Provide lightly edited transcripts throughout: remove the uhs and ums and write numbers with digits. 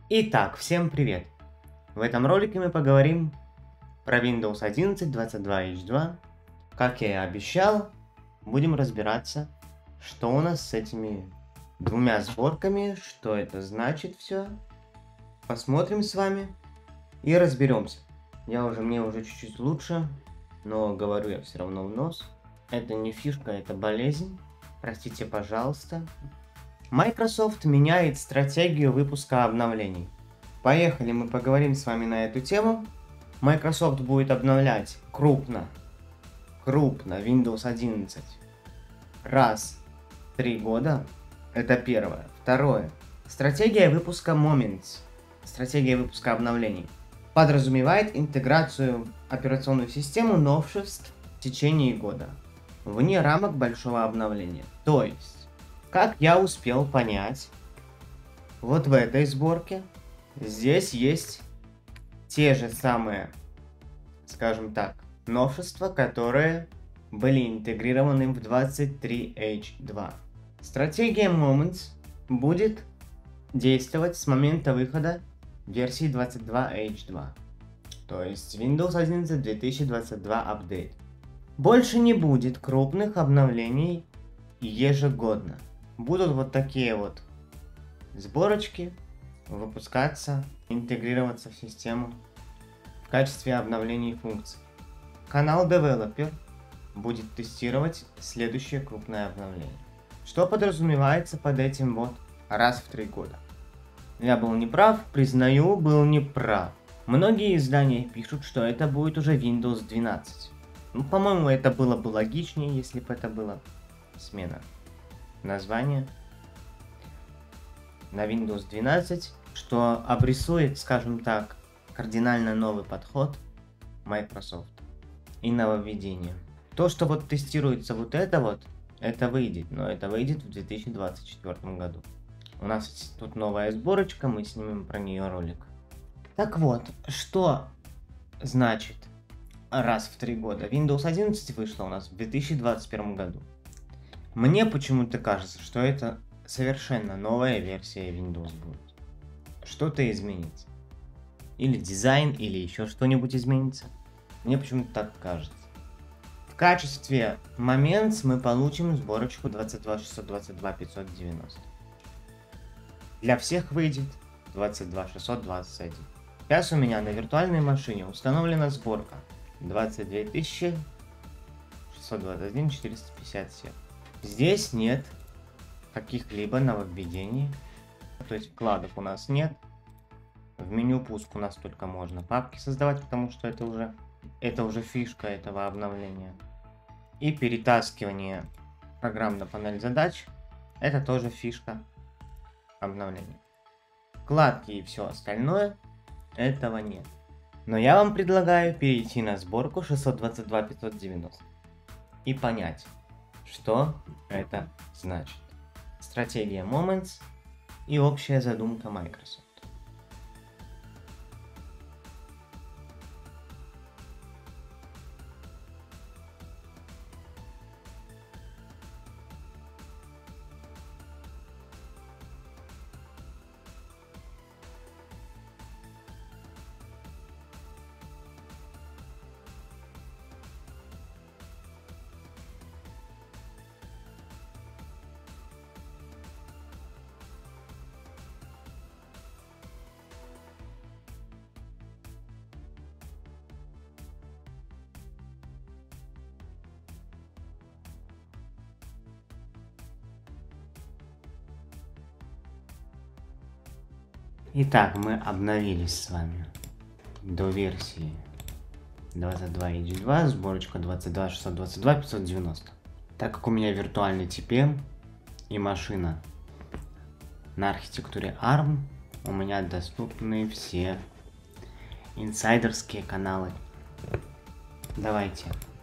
Итак, всем привет! В этом ролике мы поговорим про Windows 11 22H2. Как я и обещал, будем разбираться, что у нас с этими двумя сборками, что это значит все. Посмотрим с вами и разберемся. Мне уже чуть-чуть лучше, но говорю я все равно в нос. Это не фишка, это болезнь. Простите, пожалуйста. Microsoft меняет стратегию выпуска обновлений. Поехали, мы поговорим с вами на эту тему. Microsoft будет обновлять крупно Windows 11 раз в 3 года. Это первое. Второе. Стратегия выпуска Moments. Стратегия выпуска обновлений подразумевает интеграцию в операционную систему новшеств в течение года, вне рамок большого обновления. То есть, как я успел понять, вот в этой сборке здесь есть те же самые, скажем так, новшества, которые были интегрированы в 23H2. Стратегия Moments будет действовать с момента выхода версии 22H2, то есть Windows 11 2022 апдейт. Больше не будет крупных обновлений ежегодно. Будут вот такие вот сборочки выпускаться, интегрироваться в систему в качестве обновлений функций. Канал Developer будет тестировать следующее крупное обновление. Что подразумевается под этим вот раз в 3 года? Я был неправ, признаю, был неправ. Многие издания пишут, что это будет уже Windows 12. Ну, по-моему, это было бы логичнее, если бы это была смена названия на Windows 12, что обрисует, скажем так, кардинально новый подход Microsoft и нововведение. То, что вот тестируется это выйдет, но это выйдет в 2024 году. У нас тут новая сборочка, мы снимем про нее ролик. Так вот, что значит раз в 3 года? Windows 11 вышла у нас в 2021 году. Мне почему-то кажется, что это совершенно новая версия Windows будет. Что-то изменится. Или дизайн, или еще что-нибудь изменится. Мне почему-то так кажется. В качестве Moments мы получим сборочку 22622-590. Для всех выйдет 22621. Сейчас у меня на виртуальной машине установлена сборка 22621-457. Здесь нет каких-либо нововведений, то есть вкладов у нас нет. В меню пуск у нас только можно папки создавать, потому что это уже фишка этого обновления. И перетаскивание программ на панель задач — это тоже фишка обновления. Вкладки и все остальное — этого нет. Но я вам предлагаю перейти на сборку 622-590 и понять, что это значит. Стратегия Moments и общая задумка Microsoft. Итак, мы обновились с вами до версии 22H2, сборочка 22622-590. Так как у меня виртуальный TPM и машина на архитектуре ARM, у меня доступны все инсайдерские каналы. Давайте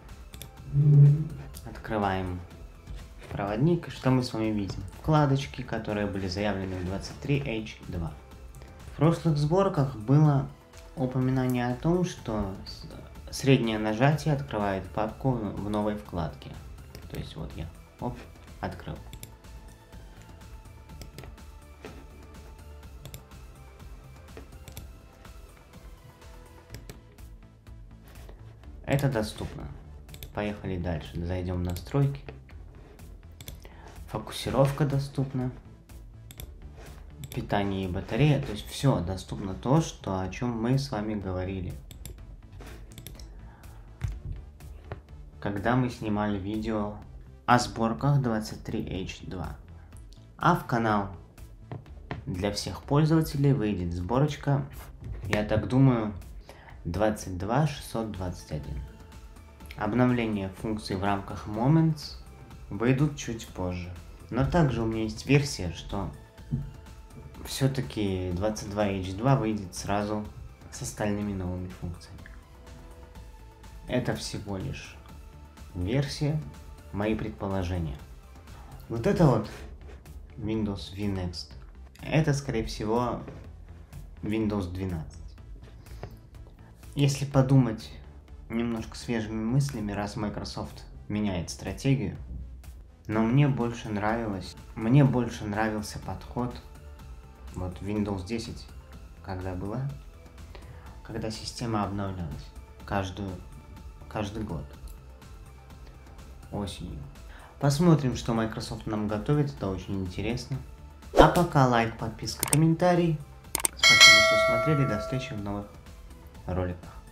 открываем проводник, и что мы с вами видим? Вкладочки, которые были заявлены в 23H2. В прошлых сборках было упоминание о том, что среднее нажатие открывает папку в новой вкладке. То есть вот я, открыл. Это доступно. Поехали дальше. Зайдем в настройки. Фокусировка доступна. Питание и батарея. То есть все доступно, то, что, о чем мы с вами говорили. Когда мы снимали видео о сборках 23H2. А в канал для всех пользователей выйдет сборочка, я так думаю, 22621. Обновление функций в рамках Moments выйдут чуть позже. Но также у меня есть версия, что все-таки 22H2 выйдет сразу с остальными новыми функциями. Это всего лишь версия, мои предположения. Вот это вот Windows V Next. Это, скорее всего, Windows 12. Если подумать немножко свежими мыслями, раз Microsoft меняет стратегию, но мне больше нравился подход вот Windows 10, когда система обновлялась каждый год осенью. Посмотрим, что Microsoft нам готовит, это очень интересно. А пока лайк, подписка, комментарий. Спасибо, что смотрели, до встречи в новых роликах.